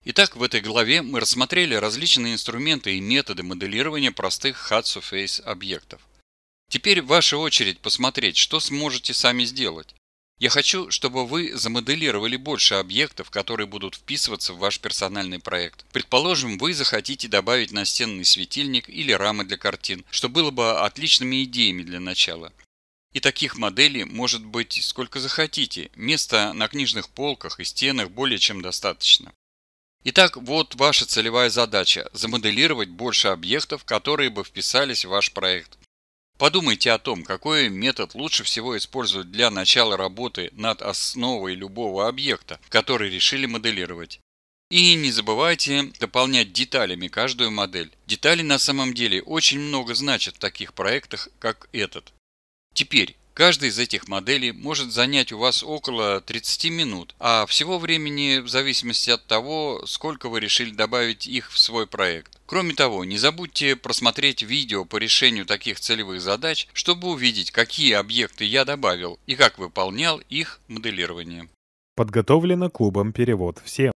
Итак, в этой главе мы рассмотрели различные инструменты и методы моделирования простых hard surface объектов. Теперь ваша очередь посмотреть, что сможете сами сделать. Я хочу, чтобы вы замоделировали больше объектов, которые будут вписываться в ваш персональный проект. Предположим, вы захотите добавить настенный светильник или рамы для картин, что было бы отличными идеями для начала. И таких моделей может быть сколько захотите. Места на книжных полках и стенах более чем достаточно. Итак, вот ваша целевая задача – замоделировать больше объектов, которые бы вписались в ваш проект. Подумайте о том, какой метод лучше всего использовать для начала работы над основой любого объекта, который решили моделировать. И не забывайте дополнять деталями каждую модель. Детали на самом деле очень много значат в таких проектах, как этот. Теперь, каждая из этих моделей может занять у вас около 30 минут, а всего времени в зависимости от того, сколько вы решили добавить их в свой проект. Кроме того, не забудьте просмотреть видео по решению таких целевых задач, чтобы увидеть, какие объекты я добавил и как выполнял их моделирование. Подготовлено клубом «Перевод всем».